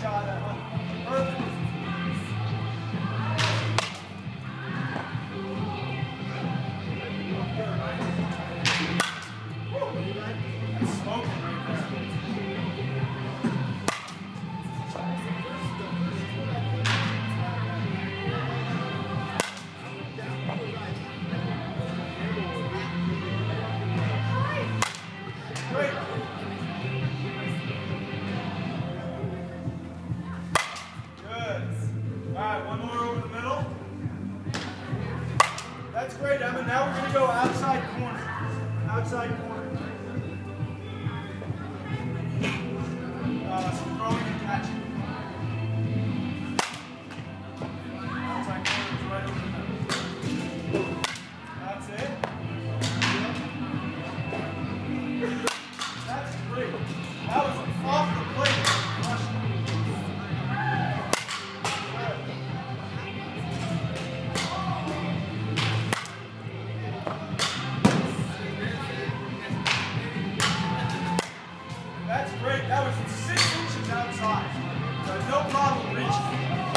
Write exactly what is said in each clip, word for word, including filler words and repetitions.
shot at one. Perfect. That's smoking right there. Great. Good. All right, one more over the middle. That's great, Emma. Now we're going to go outside corner. Outside corner. Uh, some throwing and catching. Outside corner is right over the middle. That's it. That's great. That was off the plate. That's great. That was six inches outside. So no problem reaching.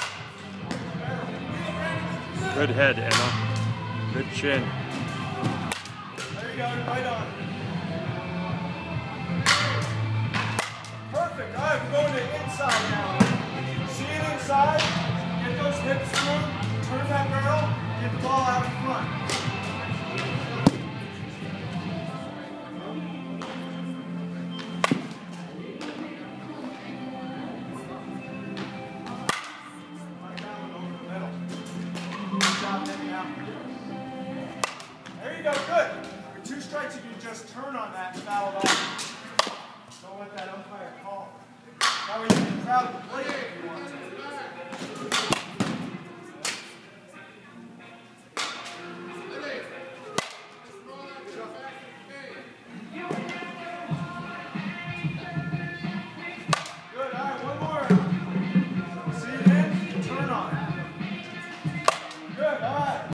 Good head, Emma. Good chin. There you go. Right on. Perfect. All right, we're going to inside now. See it inside. Get those hips through. Turn that barrel. Get the ball out in front. There you go, good. For two strikes, you can just turn on that and foul it off. Don't let that umpire call. That way you can crowd the plate if you want to.